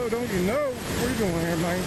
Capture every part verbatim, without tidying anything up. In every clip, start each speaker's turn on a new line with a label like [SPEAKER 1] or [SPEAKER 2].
[SPEAKER 1] know, don't you know? What are you doing here, man?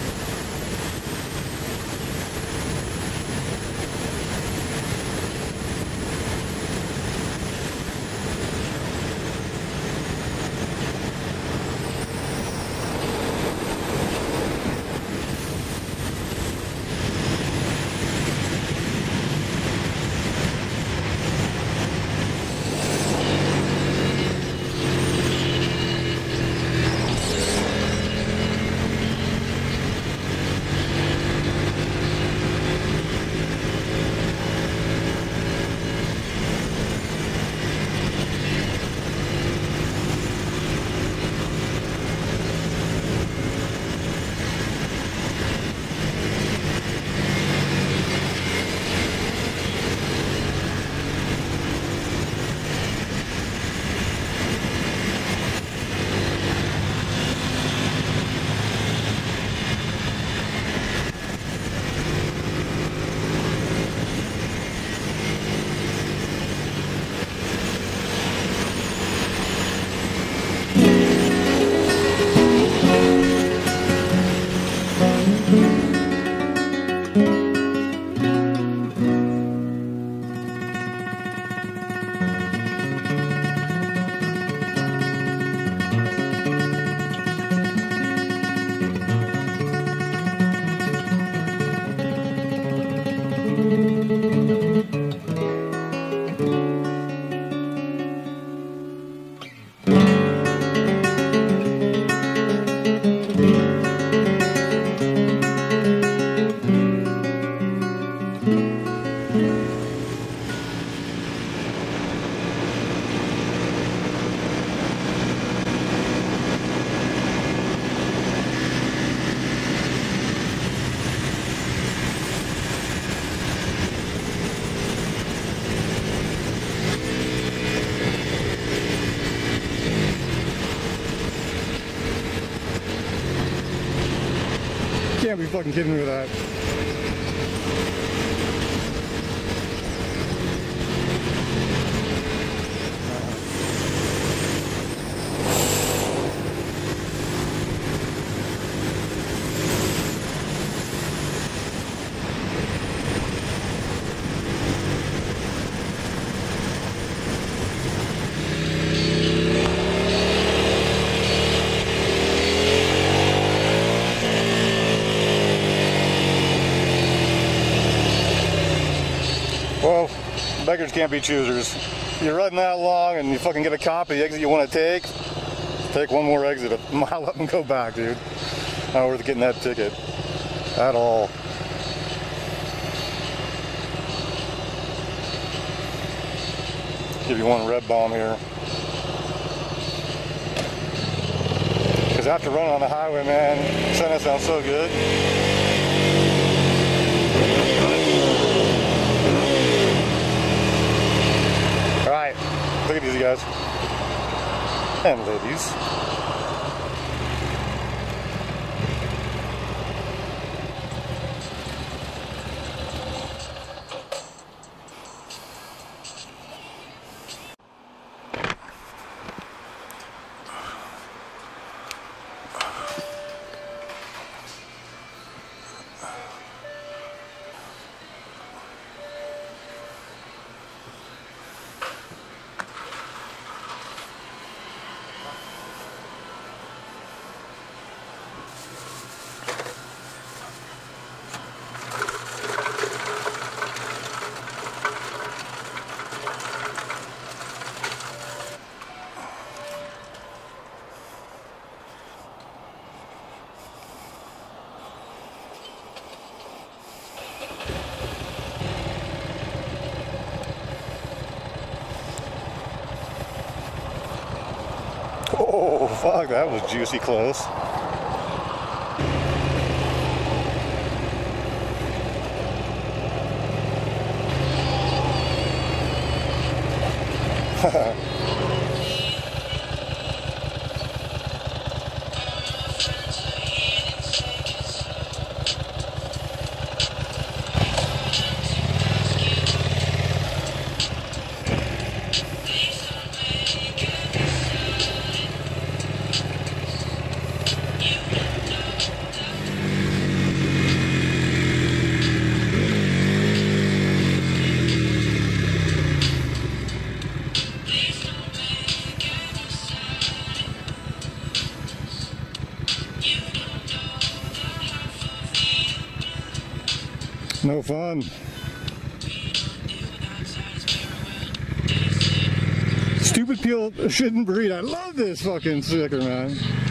[SPEAKER 1] Can't be fucking kidding me with that. Well, beggars can't be choosers. You're riding that long and you fucking get a copy of the exit you want to take, take one more exit a mile up and go back, dude. Not worth getting that ticket at all. Give you one red bomb here. Because after running on the highway, man, SENNA sounds so good. Alright, look at these guys. And ladies. Oh, fuck, that was juicy close. No fun. Stupid people shouldn't breed. I love this fucking sticker, man.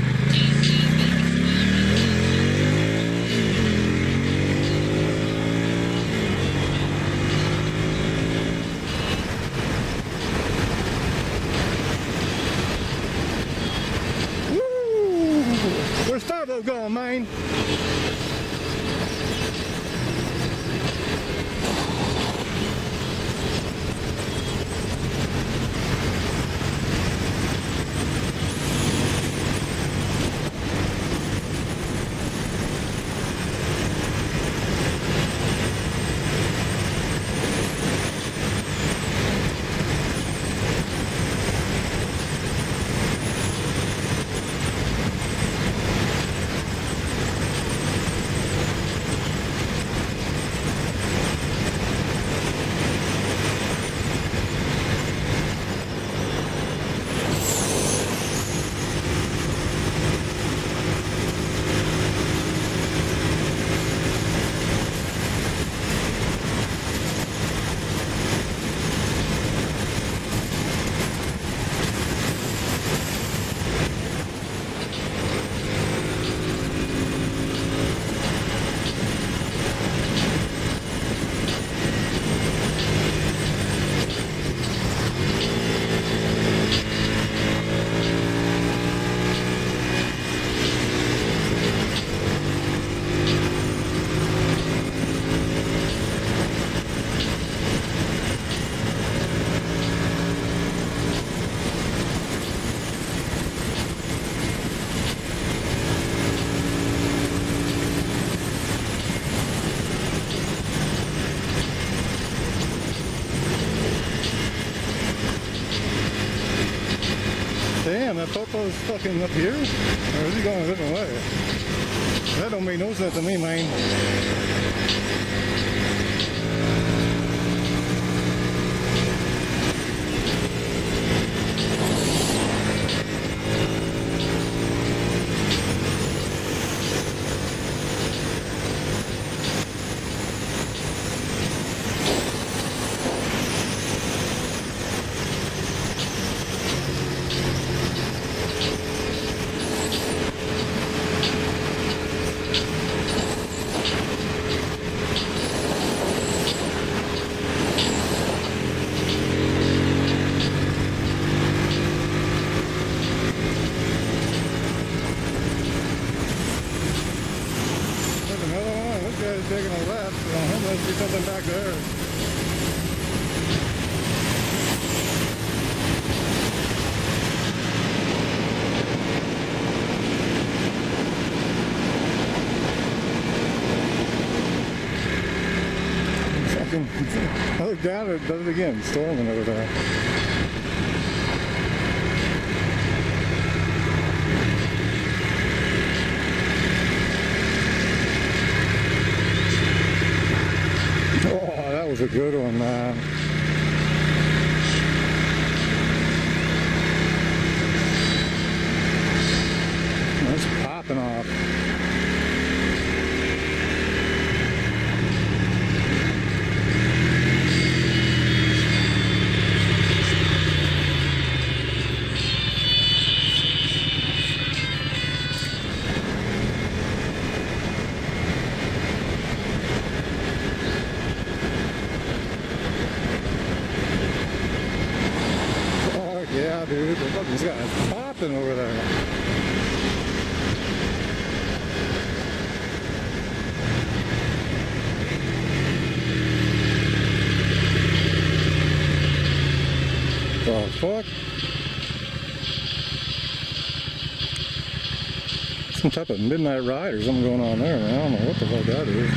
[SPEAKER 1] Woo! Where's Starbo going, man? Damn, that Popo's fucking up here? Or is he going a different way? That don't make no sense to me, man. Taking a left, so there must be something back there. Fucking, I look down and it does it again, storming over there. That was a good one, man. That's popping off. Yeah, dude, the fucking guy's popping over there. The fuck? Some type of midnight ride or something going on there, man. I don't know what the fuck that is.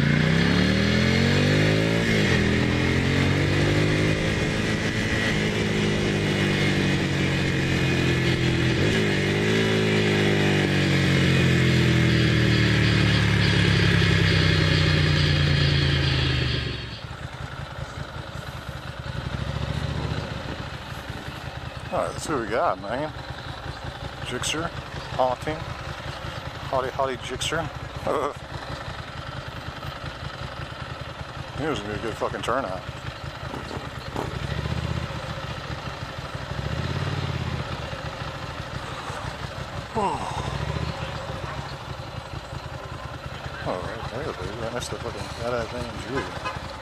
[SPEAKER 1] Alright, let's see what we got, man. Gixxer, haunting. Hotty hotty Gixxer. It was gonna be a good fucking turnout. Oh, right there, baby. Right next to the fucking that thing in Julia.